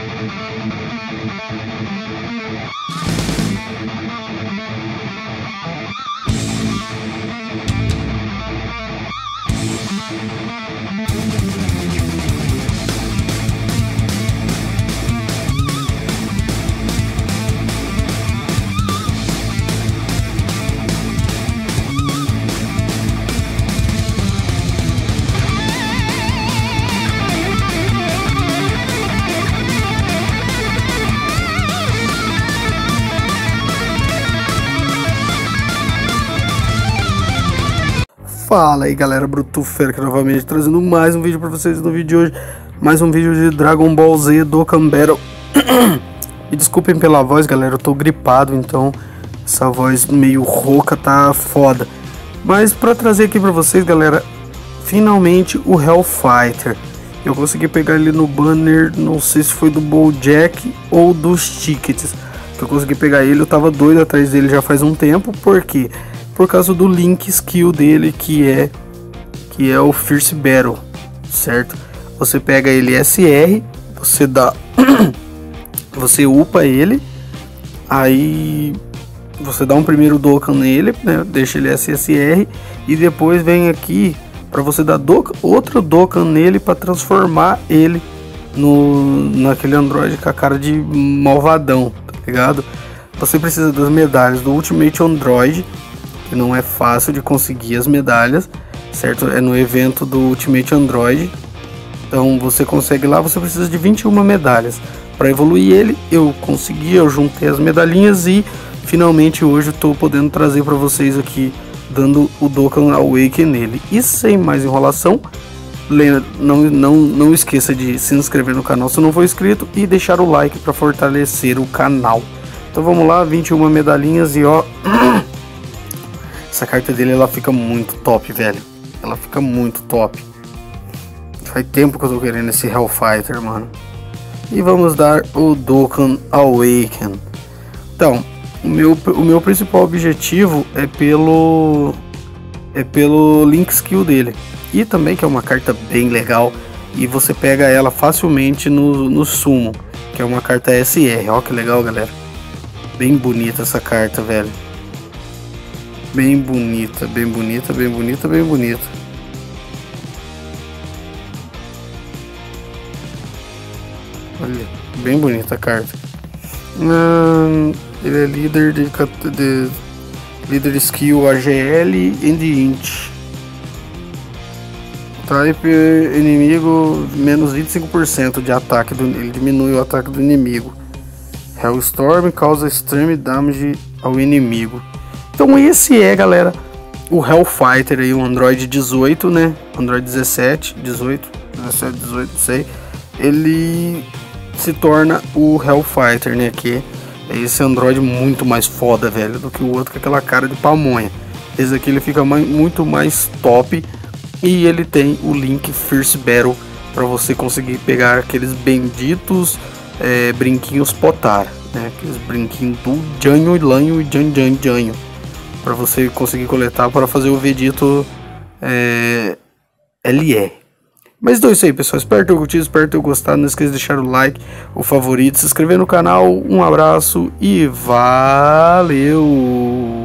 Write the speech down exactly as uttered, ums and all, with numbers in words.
Fala aí galera, Brutufero aqui novamente trazendo mais um vídeo pra vocês. No vídeo de hoje, mais um vídeo de Dragon Ball Z Dokkan Battle. E desculpem pela voz galera, eu tô gripado, então essa voz meio rouca tá foda. Mas pra trazer aqui pra vocês galera, finalmente o Hellfighter. Eu consegui pegar ele no banner, não sei se foi do BoJack ou dos tickets que eu consegui pegar ele. Eu tava doido atrás dele já faz um tempo, porque por causa do Link Skill dele, que é que é o Fierce Battle, certo? Você pega ele S R, você dá você upa ele, aí você dá um primeiro Dokkan nele, né? Deixa ele S S R e depois vem aqui para você dar do, outro Dokkan nele para transformar ele no naquele androide com a cara de malvadão, tá ligado? Você precisa das medalhas do Ultimate Android, que não é fácil de conseguir as medalhas, certo? É no evento do Ultimate Android. Então você consegue lá, você precisa de vinte e uma medalhas para evoluir ele. Eu consegui, eu juntei as medalhinhas e finalmente hoje estou podendo trazer para vocês aqui, dando o Dokkan Awaken nele. E sem mais enrolação, não, não, não esqueça de se inscrever no canal se não for inscrito e deixar o like para fortalecer o canal. Então vamos lá, vinte e uma medalhinhas e ó... Essa carta dele, ela fica muito top, velho. Ela fica muito top. Faz tempo que eu tô querendo esse Hellfighter, mano. E vamos dar o Dokkan Awaken. Então, o meu, o meu principal objetivo é pelo... É pelo Link Skill dele. E também que é uma carta bem legal. E você pega ela facilmente no, no Summon, que é uma carta S R. Ó que legal, galera. Bem bonita essa carta, velho. Bem bonita, bem bonita, bem bonita, bem bonita. Olha, bem bonita a carta. Hum, ele é líder de, de líder skill A G L and Int. Type inimigo menos vinte e cinco por cento de ataque do, ele diminui o ataque do inimigo. Hellstorm causa extreme damage ao inimigo. Então esse é, galera, o Hellfighter aí, o Android dezoito, né? Android dezessete, dezoito, dezessete, dezoito, não sei. Ele se torna o Hellfighter, né? Que é esse Android muito mais foda, velho, do que o outro com aquela cara de pamonha. Esse aqui ele fica mais, muito mais top. E ele tem o Link Fierce Battle para você conseguir pegar aqueles benditos é, brinquinhos Potara, né? Aqueles brinquinhos do Janho, Lanho e Jan Jan Janho, para você conseguir coletar para fazer o Vegito é, L R. Mas então é isso aí, pessoal. Espero ter curtido, espero ter gostado. Não esqueça de deixar o like, o favorito, se inscrever no canal. Um abraço e valeu!